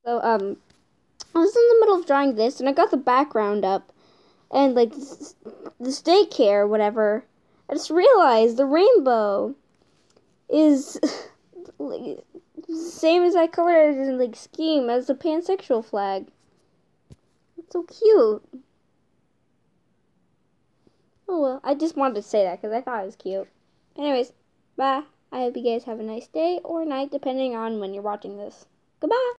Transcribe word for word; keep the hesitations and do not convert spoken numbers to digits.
So, um, I was in the middle of drawing this, and I got the background up, and, like, this, this daycare, whatever, I just realized the rainbow is, like, same as I colored in, like, scheme as the pansexual flag. It's so cute. Oh, well, I just wanted to say that because I thought it was cute. Anyways, bye. I hope you guys have a nice day or night, depending on when you're watching this. Goodbye.